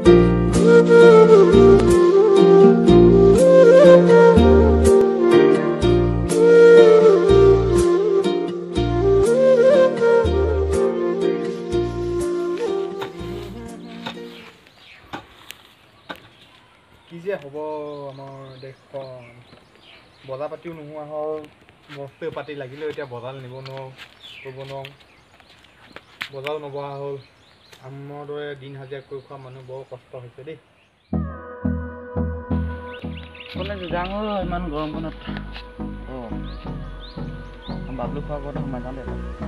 কি যে হ'ব আমাৰ দেশখন বজাৰ পাতিও নোহোৱা হ'ল বস্তু পাতি লাগিলেও এতিয়া বজাৰ নিব নোৱাৰোঁ কৰিব নোৱাৰোঁ বজাৰো নবহা হ'ল আমাৰ দৰে দিন হাজিৰা কৰি খোৱা মানুহ বৰ কষ্ট হৈছে দেই কলেজ যাওঁ ইমান গৰমখনত বাবলু খোৱাৰ কথা সোমাই যাওঁ দে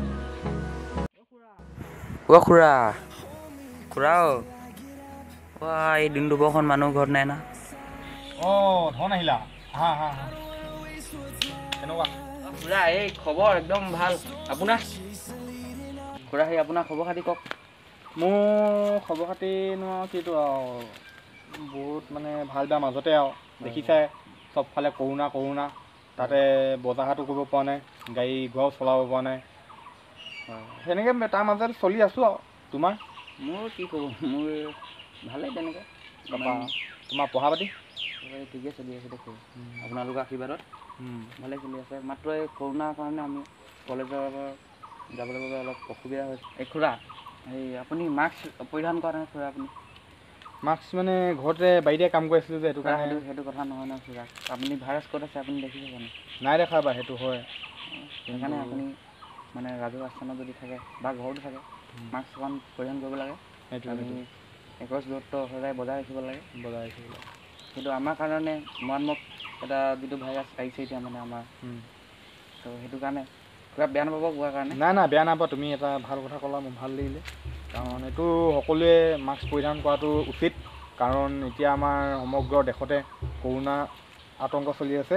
খুৰা খুৰা এই দিন দুপৰখন মানুহ ঘৰত নাই না ধন আহিলা হা হা হা কেনেকুৱা খুৰা এই খবৰ একদম ভাল আপোনাৰ খুৰা সেই আপোনাৰ খবৰ খাতি কওক মোৰ খবৰ খাতিনো কিটো আৰু বহুত মানে ভাল বেয়া মাজতে আৰু দেখিছাই চবফালে কৰোণা তাতে বজাৰ হাটো কৰিব পৰা নাই গাড়ী ঘোৰাও চলাব পৰা নাই সেনেকৈ তাৰ মাজতে চলি আছোঁ আৰু তোমাৰ মোৰ কি ক'ব মোৰ ভালেই তেনেকৈ তোমাৰ পঢ়া পাতি ঠিকেই চলি আছে দেখোন আপোনালোকৰ আশীৰ্বাদত ভালেই চলি আছে মাত্ৰ এই কৰোণাৰ কাৰণে আমি কলেজৰ যাবলৈ বাবে অলপ অসুবিধা হৈছে এই খুৰা এই আপুনি মাস্ক পৰিধান কৰা নাই খুৰা আপুনি মাস্ক মানে ঘৰতে বাৰীতে কাম কৰি আছিলোঁ যে সেইটো কাৰণে সেইটো কথা নহয় ন খুৰা আপুনি ভাইৰাছ ক'ত আছে আপুনি দেখিছে জানো নাই দেখা বা সেইটো হয় সেইকাৰণে আপুনি মানে ৰাজহুৱা স্থানত যদি থাকে বা ঘৰতো থাকে মাস্ক অকণ পৰিধান কৰিব লাগে আমি 1 গজ দূৰত্ব সদায় বজাই ৰাখিব লাগে কিন্তু আমাৰ কাৰণে মাৰাত্মক এটা যিটো ভাইৰাছ আহিছে এতিয়া মানে আমাৰ তো সেইটো কাৰণে কিবা বেয়া নাপাব কোৱাৰ কাৰণে নাই বেয়া নাপাবা তুমি এটা ভাল কথা ক'লা মোৰ ভাল লাগিলে কাৰণ এইটো সকলোৱে মাস্ক পৰিধান কৰাটো উচিত কাৰণ এতিয়া আমাৰ সমগ্ৰ দেশতে কৰোণা আতংক চলি আছে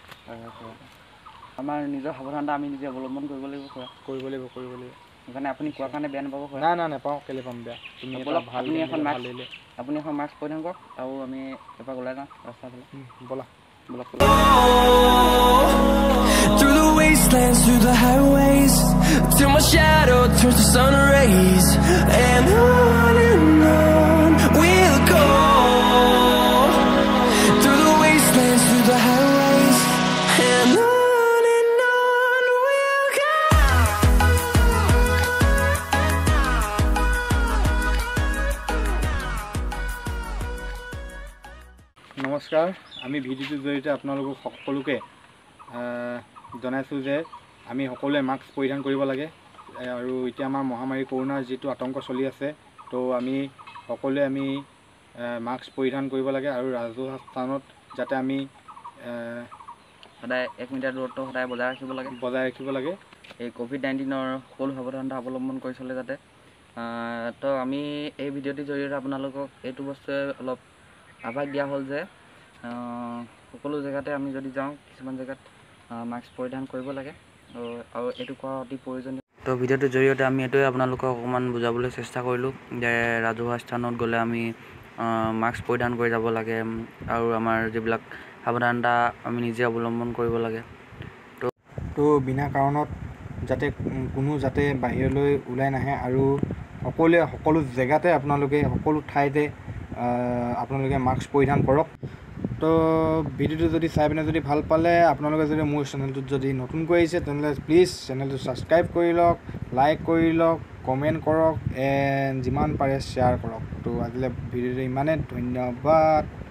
আমাৰ নিজৰ সাৱধানতা আমি নিজে অৱলম্বন কৰিব লাগিব খুৰা কৰিব লাগিব সেইকাৰণে আপুনি কোৱাৰ কাৰণে বেয়া নাপাব খুৰা নাই নাপাওঁ কেলৈ পাম বেয়া তুমি আপুনি এখন মাস্ক পৰিধান কৰক আৰু আমি এপাক ওলাই যাওঁ ৰাস্তাফালে ব'লা Through the wastelands, through the highways, till my shadow turns to sun rays, and on we'll go. Through the wastelands, through the highways, and on we'll go. নমস্কাৰ আমি ভিডিঅ'টোৰ জৰিয়তে আপোনালোকক সকলোকে জনাইছোঁ যে আমি সকলোৱে মাস্ক পৰিধান কৰিব লাগে আৰু এতিয়া আমাৰ মহামাৰী কৰোণাৰ যিটো আতংক চলি আছে তো আমি সকলোৱে মাস্ক পৰিধান কৰিব লাগে আৰু ৰাজহুৱা স্থানত যাতে আমি সদায় 1 মিটাৰ দূৰত্ব সদায় বজাই ৰাখিব লাগে এই কোভিড-19ৰ সকলো সাৱধানতা অৱলম্বন কৰি চলে যাতে তো আমি এই ভিডিঅ'টিৰ জৰিয়তে আপোনালোকক এইটো বস্তুৱে অলপ আভাস দিয়া হ'ল যে সকলো জেগাতে আমি যদি যাওঁ কিছুমান জেগাত মাস্ক পৰিধান কৰিব লাগে আৰু এইটো কৰা অতি প্ৰয়োজনীয় তো ভিডিঅ'টোৰ জৰিয়তে আমি এইটোৱে আপোনালোকক অকণমান বুজাবলৈ চেষ্টা কৰিলোঁ যে ৰাজহুৱা স্থানত গ'লে আমি মাস্ক পৰিধান কৰি যাব লাগে আৰু আমাৰ যিবিলাক সাৱধানতা আমি নিজে অৱলম্বন কৰিব লাগে তো বিনা কাৰণত যাতে কোনো বাহিৰলৈ ওলাই নাহে আৰু সকলো জেগাতে আপোনালোকে সকলো ঠাইতে আপোনালোকে মাস্ক পৰিধান কৰক তো ভিডিঅ'টো যদি চাই পিনে যদি ভাল পালে আপোনালোকে যদি মোৰ চেনেলটোত যদি নতুনকৈ আহিছে তেনেহ'লে প্লিজ চেনেলটো ছাবস্ক্ৰাইব কৰি লওক লাইক কৰি লওক কমেণ্ট কৰক এণ্ড যিমান পাৰে শ্বেয়াৰ কৰক তো আজিলৈ ভিডিঅ'টো ইমানেই ধন্যবাদ